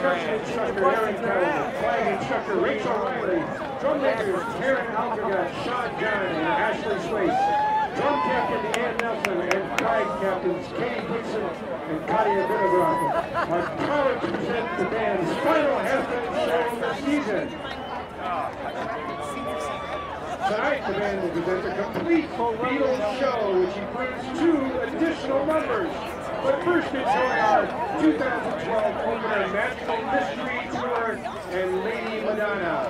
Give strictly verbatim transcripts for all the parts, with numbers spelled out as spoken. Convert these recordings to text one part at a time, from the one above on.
percussion instructor Aaron Calvin, flag instructor Rachel Riley, drum makers Karen Alcagat, Sean John, and Ashley Swace, drum captain Ann Nelson, and flag captains Katie Dixon and Katia Vinogradov are proud to present the band's final halftime show of the season. Tonight, the band will present a complete Beatles show, which includes two additional numbers. But first, enjoy our two thousand twelve opener Magical Mystery Tour and Lady Madonna.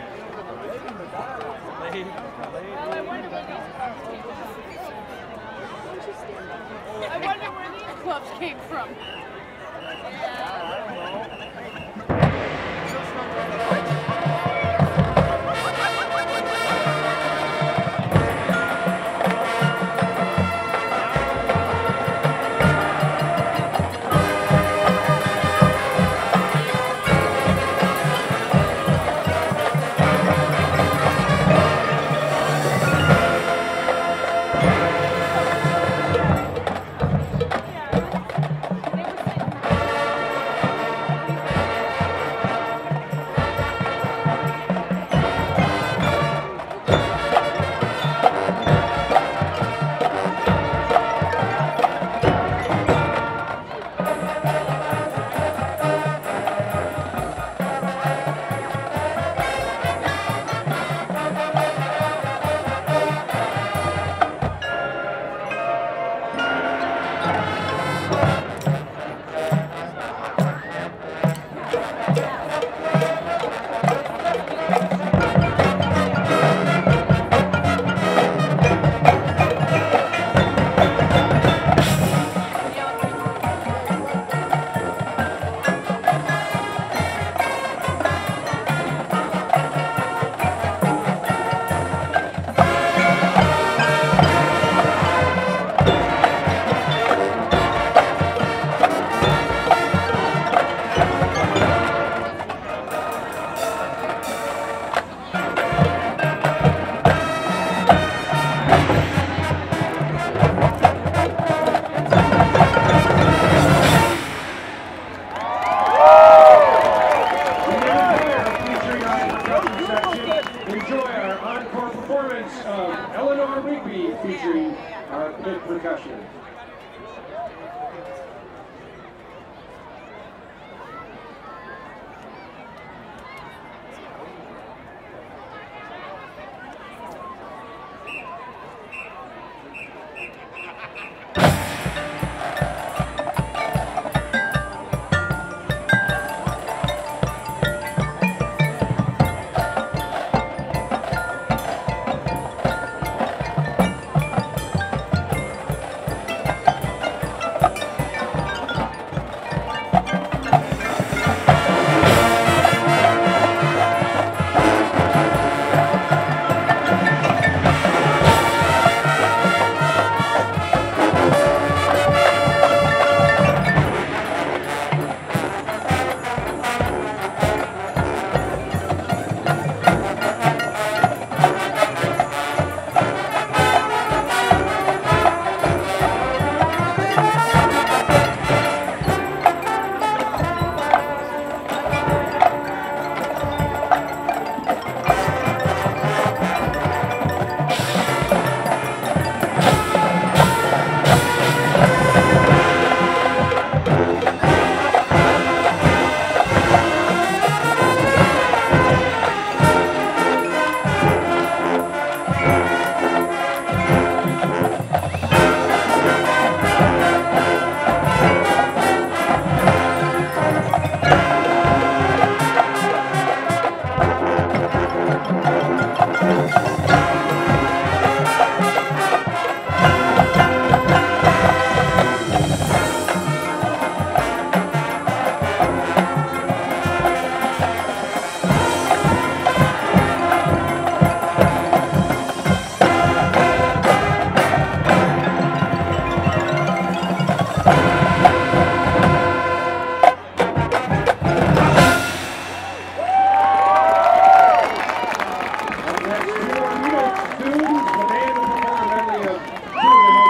I wonder where these clubs came from. Featuring our good percussion.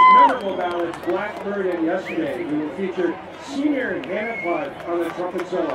Blackbird and Yesterday. We will feature senior Hannah Clark on the trumpet solo.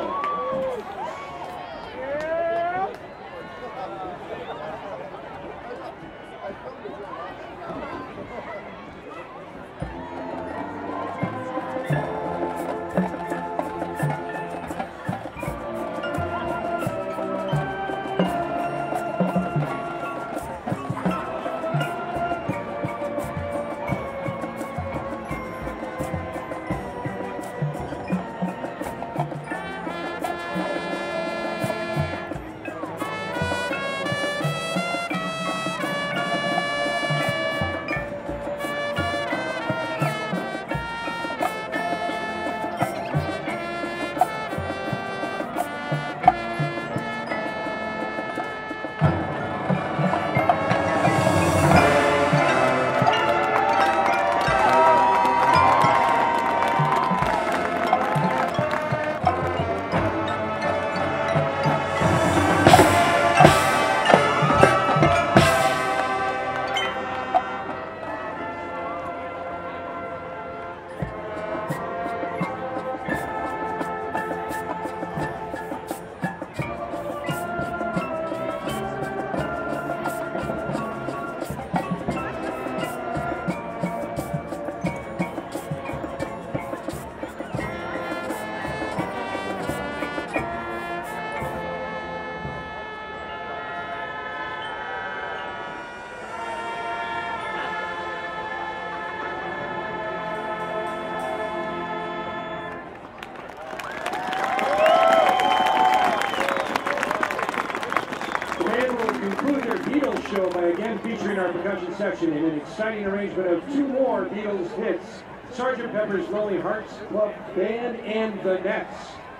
Beatles show by again featuring our percussion section in an exciting arrangement of two more Beatles hits, Sergeant Pepper's Lonely Hearts Club Band and the Nets.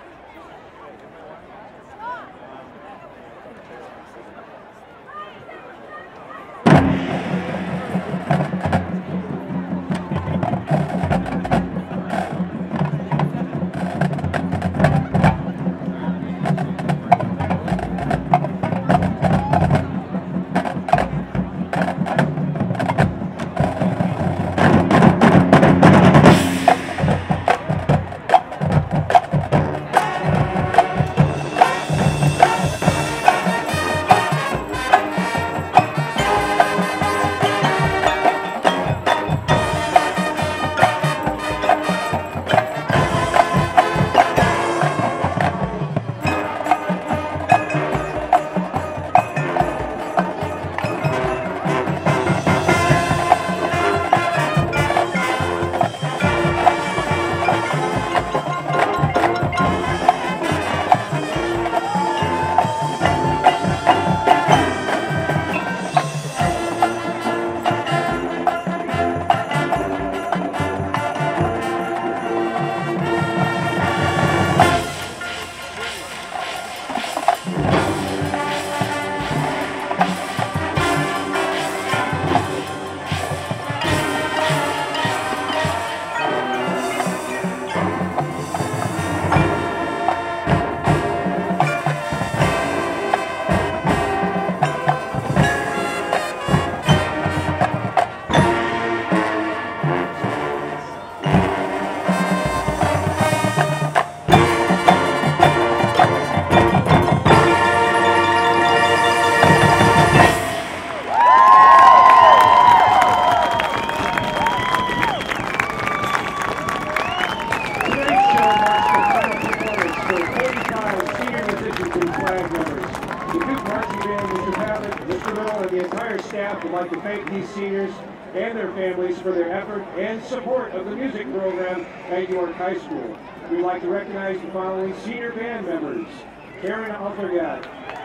Would like to thank these seniors and their families for their effort and support of the music program at York High School. We'd like to recognize the following senior band members: Karen Altergat,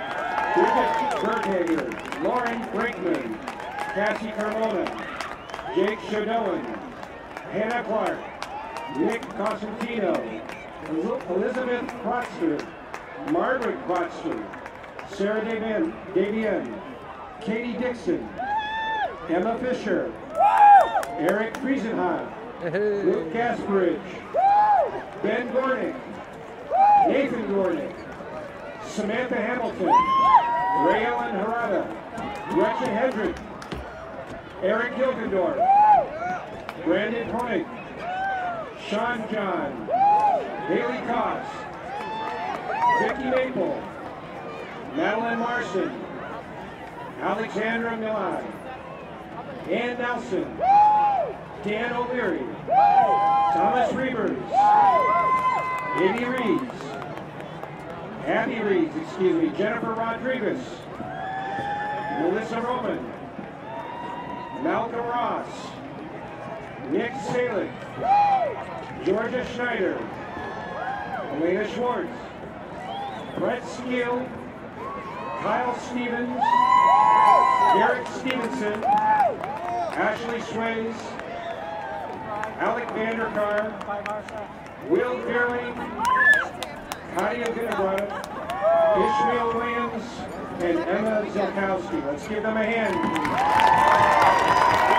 Bridget Berghager, Lauren Brinkman, Cassie Carmona, Jake Shodowan, Hannah Clark, Nick Cosentino, Elizabeth Kratzer, Margaret Kratzer, Sarah Davian, Katie Dixon, Emma Fisher, Eric Friesenheim, Luke Gasparidge, Ben Gornick, Nathan Gornick, Samantha Hamilton, Ray Ellen Harada, Gretchen Hendrick, Eric Gilgendorf, Brandon Koenig, Sean John, Haley Cox, Vicky Maple, Madeline Marson, Alexandra Milai, Ann Nelson, Dan O'Leary, Thomas Reavers, Amy Reeves, Abby Reeves, excuse me, Jennifer Rodriguez, Melissa Roman, Malcolm Ross, Nick Salick, Georgia Schneider, Elena Schwartz, Brett Skeel, Kyle Stevens, Derek Stevenson, Ashley Sways, Alec Vanderkar, Will Fairley, Katia Vinograd, Ishmael Williams, and Emma Zilkowski. Let's give them a hand.